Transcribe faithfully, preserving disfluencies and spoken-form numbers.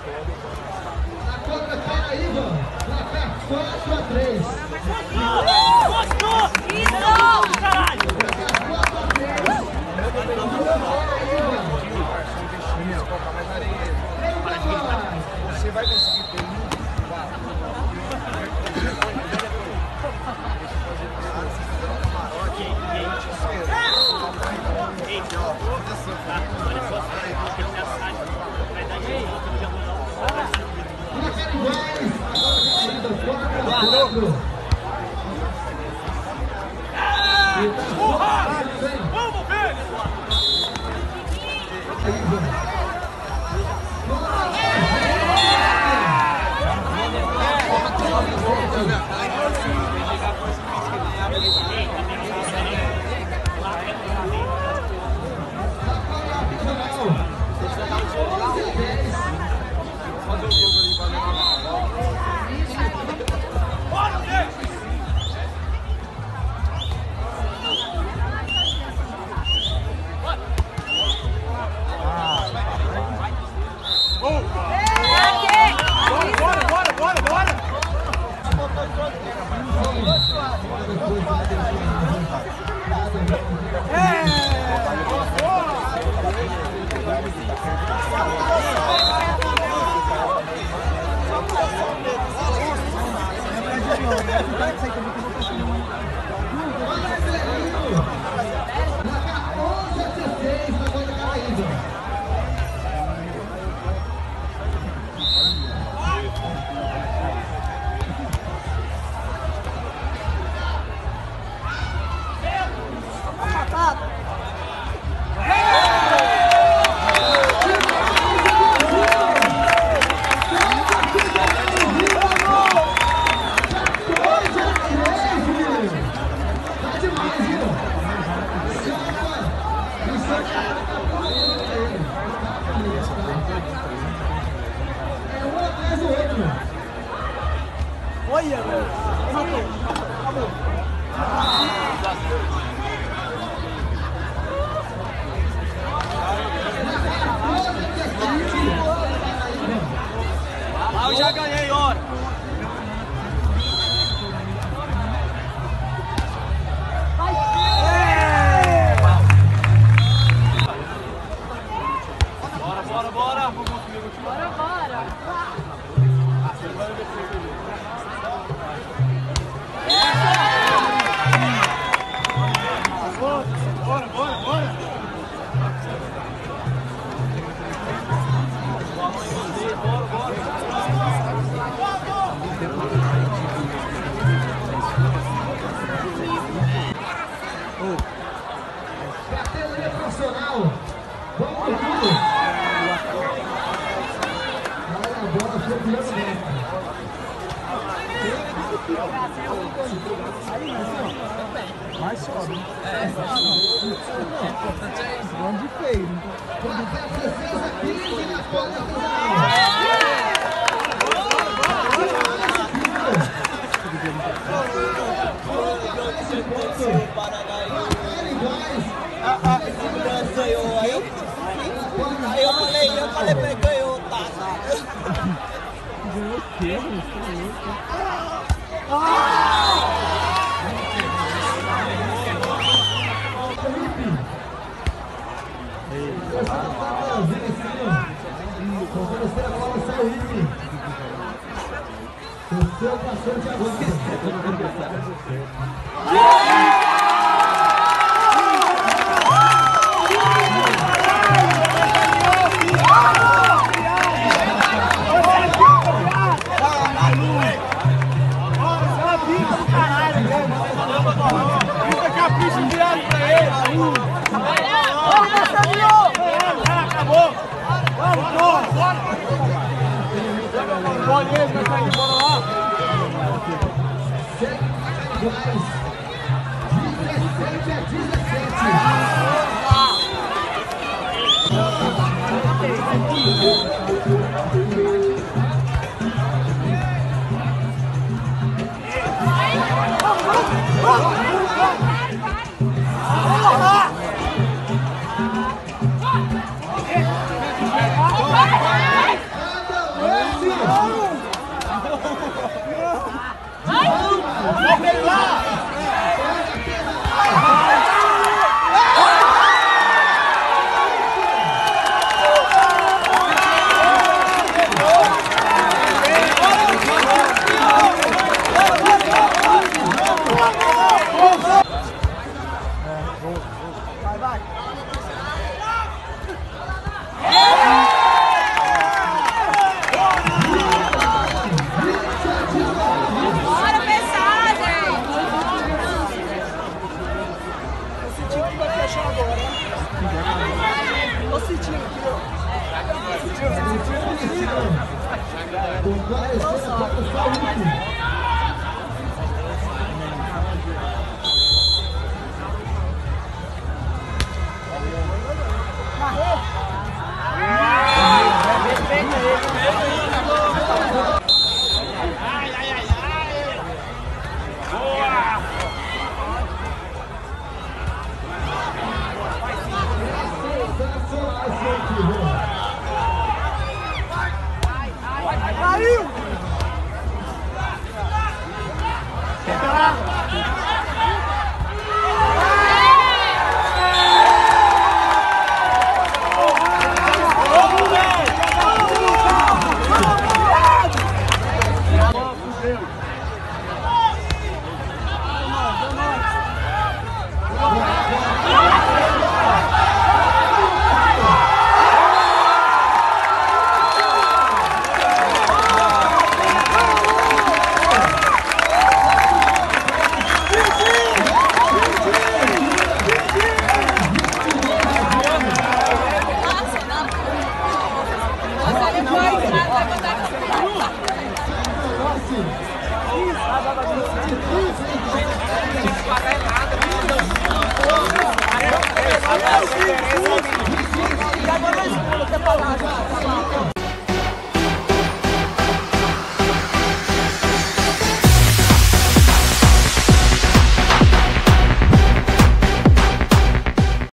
Na conta, Paraíba, placar quatro a três. Gostou! Isso! Caralho! quatro a três. Você vai conseguir ter muito. Vamos ver! Olha, meu. Acabou. Ah, eu já ganhei, hora. Bora, bora, bora. Bora, bora. Bora, bora, bora. Categoria profissional. Vamos por tudo. Olha a bola, foi virando dentro. Mais sobe. É. Onde feio. Placar dezesseis a quinze na ponta final. Eu falei, eu falei pra ele ganhou, tá? Ganhou o quê? Terceira bola saiu Ipe. Terceiro passou de agora. Fica capricho virado pra ele. Vamos, Marcelinho! Acabou. Vamos, bora, bora. Pode ele, vai sair de bola lá. dezessete a dezessete. Tô sentindo aqui, ó. E agora nós vamos ter palavra.